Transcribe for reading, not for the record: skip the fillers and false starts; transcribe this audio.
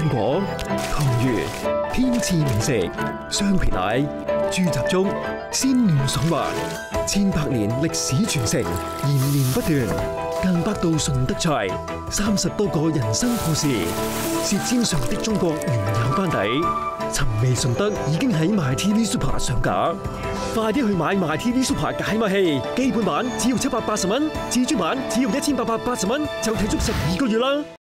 蘋果、糖圓、天賜美食、雙皮奶、豬雜粥、鮮嫩爽滑，千百年歷史傳承，延綿不斷。更百道順德菜，30多個人生故事，舌尖上的中國原有班底。尋味順德已經喺 myTV Super 上架，快啲去買 myTV Super 解碼器，基本版只要780蚊，至尊版只要1880蚊，就睇足12個月啦！